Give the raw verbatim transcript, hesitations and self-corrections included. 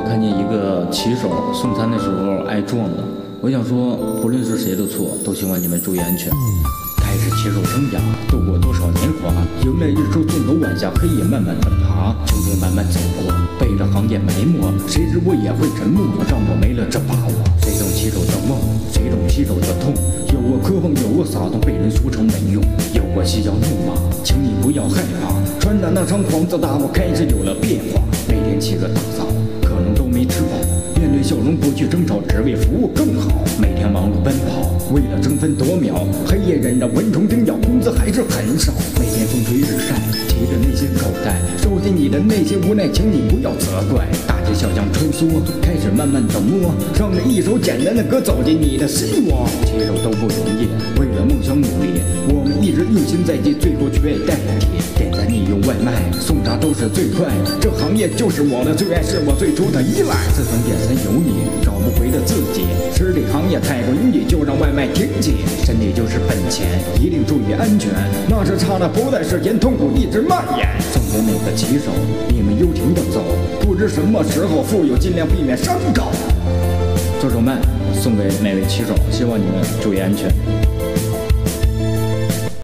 看见一个骑手送餐的时候挨撞了，我想说，不论是谁的错，都希望你们注意安全。开始骑手生涯，度过多少年华，迎来日出纵头，晚霞黑夜慢慢的爬，青春慢慢走过，被这行业埋没，谁知我也会沉默，让我没了这把握。谁懂骑手的梦，谁懂骑手的痛？有过渴望，有过洒脱，被人说成没用；有过嬉笑怒骂，请你不要害怕。穿的那双黄色大褂开始有了变化，每天起个大早，可能都没吃饱。面对笑容，不去争吵，只为服务更好。每天忙碌奔跑，为了争分夺秒，黑夜忍着蚊虫叮咬，工资还是很少。每天风吹日晒，提着那些口袋，收集你的那些无奈，请你不要责怪。大街小巷穿梭，开始慢慢的摸，让那一首简单的歌走进你的心窝。骑手都不容易，为了梦想努力，我们一直用心在即，最后却代替。点赞你用外卖，送茶都是最快，这行业就是我的最爱，是我最初的依赖。自从眼前有你，找不回的自己，实体行业太过拥挤，就让外卖停机。身体就是本钱，一定注意安全，那是刹那不在时间，痛苦一直蔓延。送给每个骑手，你们悠停的走，不知什么时候富有，尽量避免伤高。左手慢，送给每位骑手，希望你们注意安全。